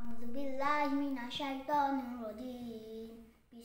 A'udzubillahi minasyaitonirrajim.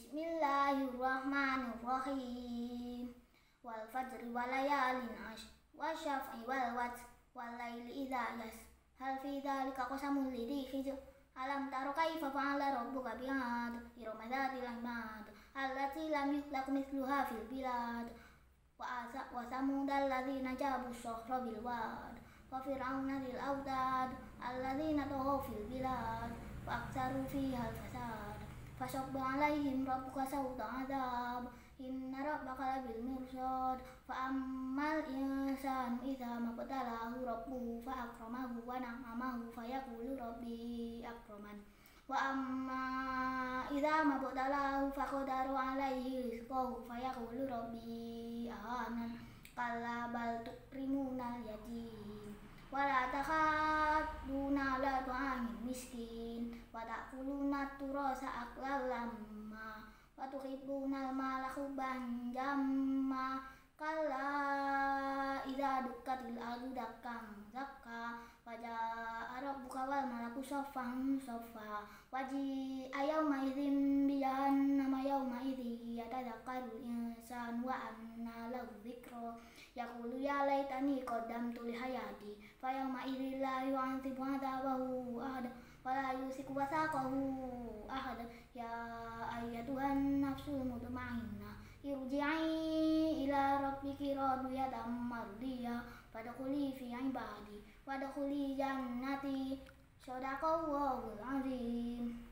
Bismillahirrahmanirrahim. Wal fajri walayalin ashr wasyaf'i wal watr walaili idza yas. Hal fi dzalika qasamul lidzi hijr. Alam tara kaifa fa'ala rabbuka bi'ad irama dzatil imad allati lam yukhlaq mithluha fil bilad wa samud alladzina jabu syahra bil wad wa fir'auna dzil autad alladzina taghaw fil bilad wa aktsaru fiha al fasad fasabba 'alaihim rabbuka sawta 'adzab inna rabbaka labil mirsad fa ammal insanu idza mabtalahu rabbuhu fa akramahu wa na'amahu fa yaqulu rabbi akraman wa amma idza mabtalahu fa qadara 'alaihi rizqahu fa yaqulu rabbi ahanan kalla bal tukrimunal yatim wa la takhaduna la tu'amin miskin wa ta'kuluna turasa aklal lamma wa tuhibbunal mala hubban jamma kalla idza dukkatil ardu dakkan dakka wa jaa rabbuka wal malaku saffan saffa waji'a yawma idzin bi jahannama yawma idzi yatadhakkarul insanu wa anna lahu dzikra yaqulu ya laitani qaddamtu li hayati fa yawma idzin la yu'adhibu 'adzabahu ahad wa la yusiku wasaqahu ahad ya ayyatuhan nafsul mutmainnah irji'i ila rabbiki radiyatan mardiyah fadkhuli fi ibadi wadkhuli jannati sadaqallahul azim.